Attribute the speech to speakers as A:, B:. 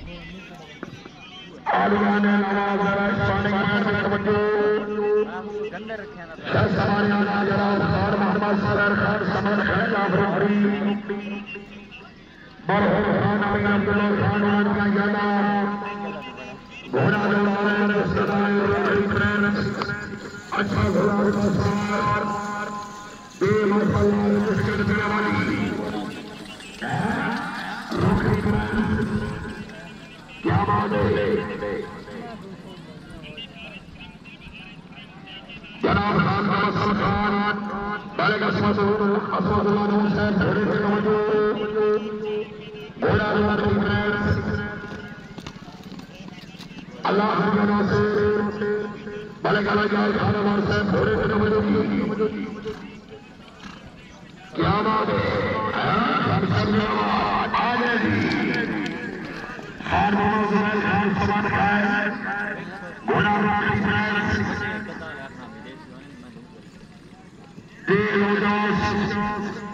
A: आलियाने Nawaz starting point में तवज्जो समारियाना जरा खान मोहम्मद सदर खान समर खान लाफरी बरहर खान अमीन अब्दुल्ला खान वानिया यादा घोड़ा दौड़ा रहे हैं सदाए फ्रेंड्स अच्छा घोड़ा का सवार बेमसला मुश्किल देने वाली क्या बात है जनाब खान मसल खान बैग असमतुल्लाह हुसैन घोड़े से मौजूद घोड़ा अल्लाह से बैग अलग खान हुसैन घोड़े से मौजूद क्या बात है आगे जी खान खान समान खाए घोड़ा Deus,